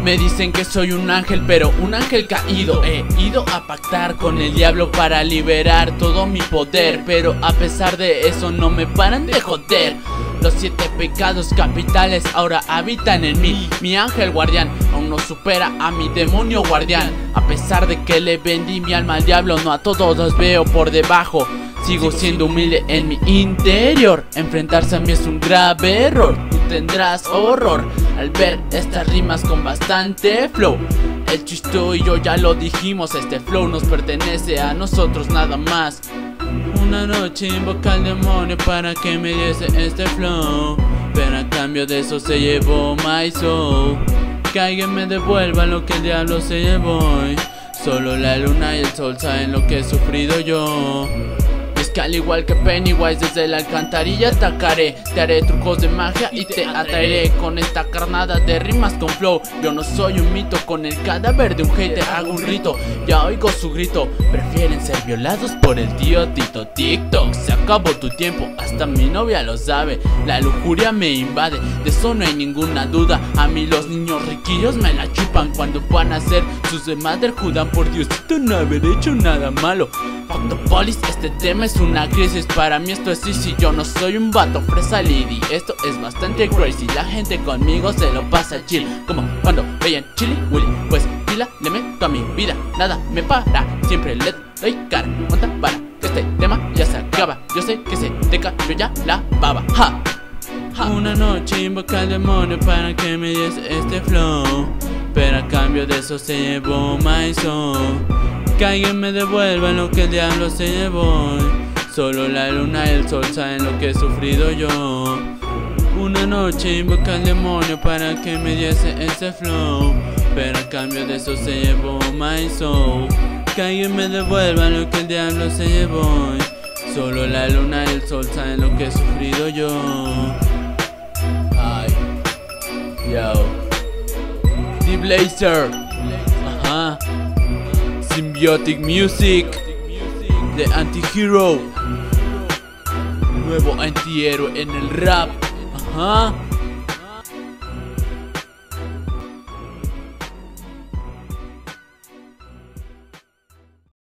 Me dicen que soy un ángel, pero un ángel caído. He ido a pactar con el diablo para liberar todo mi poder, pero a pesar de eso no me paran de joder. Los 7 pecados capitales ahora habitan en mí. Mi ángel guardián aún no supera a mi demonio guardián. A pesar de que le vendí mi alma al diablo, no a todos los veo por debajo. Sigo siendo humilde en mi interior. Enfrentarse a mí es un grave error. Tú tendrás horror al ver estas rimas con bastante flow. El Chisto y yo ya lo dijimos, este flow nos pertenece a nosotros nada más. Una noche invoca al demonio para que me diese este flow, pero a cambio de eso se llevó my soul. Que alguien me devuelva lo que el diablo se llevó. Solo la luna y el sol saben lo que he sufrido yo. Es que al igual que Pennywise desde la alcantarilla atacaré. Te haré trucos de magia y te atraeré con esta carnada de rimas con flow. Yo no soy un mito, con el cadáver de un hater hago un rito. Ya oigo su grito, prefieren ser violados por el tío Tito. TikTok, se acabó tu tiempo, hasta mi novia lo sabe. La lujuria me invade, de eso no hay ninguna duda. A mí los niños riquillos me la chupan cuando van a hacer sus demás del Judán. Por Diosito no haber hecho nada malo. Octopolis, este tema es una crisis. Para mí esto es easy, yo no soy un vato fresa lady. Esto es bastante crazy, la gente conmigo se lo pasa chill. Como cuando veían Chili Willy, pues pila le meto a mi vida, nada me para. Siempre le doy cara, monta para que este tema ya se acaba. Yo sé que se te cayó ya la baba, ja. Una noche invoca al demonio para que me diese este flow, pero a cambio de eso se llevó my soul. Que alguien me devuelva lo que el diablo se llevó. Solo la luna y el sol saben lo que he sufrido yo. Una noche invoca al demonio para que me diese ese flow, pero a cambio de eso se llevó my soul. Que alguien me devuelva lo que el diablo se llevó. Solo la luna y el sol saben lo que he sufrido yo. Ay, yo, The Blazer, ajá. Symbiotic Music, The Antihero, nuevo antihéroe en el rap, ajá.